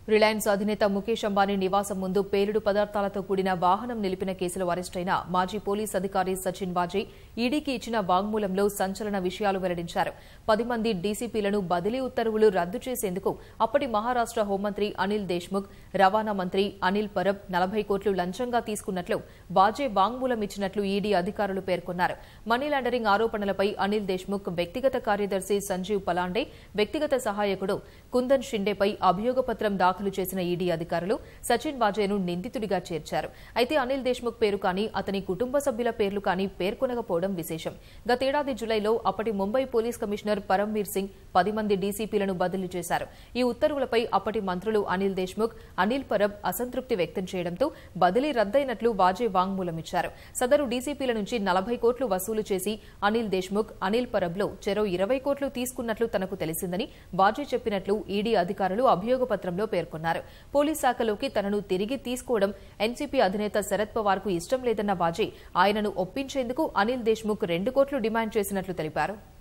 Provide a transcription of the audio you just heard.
Reliance అధినేత ముఖేష్ అంబానీ నివాసం ముందు పేలుడు పదార్థాలతో కూడిన వాహనం నిలిపిన కేసులో అరెస్టైన మాజీ పోలీస్ అధికారి సచిన్ వాజే ఈడీకి ఇచ్చిన వాంగ్మూలంలో సంచలన విషయాలు వెల్లడించారు. 10 మంది డీసీపీలను బదిలీ ఉత్తర్వులు రద్దు చేసేందుకు అప్పటి మహారాష్ట హోంమంత్రి అనిల్ దేశ్ముఖ్, రవాణా మంత్రి అనిల్ పరబ్ 40 కోట్లు లంచంగా తీసుకున్నట్లు వాజే వాంగ్మూలం ఇచ్చినట్లు ఈడీ అధికారులు పేర్కొన్నారు. మనీ లాండరింగ్ ఆరోపణలపై అనిల్ దేశ్ముఖ్ వ్యక్తిగత కార్యదర్శి సంజీవ్ పలాండే, వ్యక్తిగత సహాయకుడు కుందన్ షిండేపై అభియోగపత్రం దాఖలు చేసిన ఈడీ అధికారులు సచిన్ వాజేను నిందితుడిగా చేర్చారు. అయితే అనిల్ దేశ్ముఖ్ పేరు కానీ అతని కుటుంబ సభ్యుల పేర్లు కానీ పేర్కొనకపోవడం విశేషం. గతేడాది జులైలో అప్పటి ముంబై పోలీస్ కమిషనర్ పరమ్వీర్ సింగ్ 10 మంది డీసీపీలను బదిలీ చేశారు. ఈ ఉత్తర్వులపై అప్పటి మంత్రులు అనిల్ దేశ్ముఖ్, అనిల్ పరబ్ అసంతృప్తి వ్యక్తం చేయడంతో బదిలీ రద్దయినట్లు వాజే వాంగ్మూలం ఇచ్చారు. సదరు డీసీపీల నుంచి 40 కోట్లు వసూలు చేసి అనిల్ దేశ్ముఖ్, అనిల్ పరబ్లో చెరో 20 కోట్లు తీసుకున్నట్లు తనకు తెలిసిందని వాజే చెప్పినట్లు ఈడీ అధికారులు అభియోగపత్రంలో పేర్కొన్నారు. పోలీస్ శాఖలోకి తనను తిరిగి తీసుకోవడం ఎన్సీపీ అధినేత శరద్ పవార్కు ఇష్టం లేదన్న వాజే ఆయనను ఒప్పించేందుకు అనిల్ దేశ్ముఖ్ 2 కోట్లు డిమాండ్ చేసినట్లు తెలిపారు.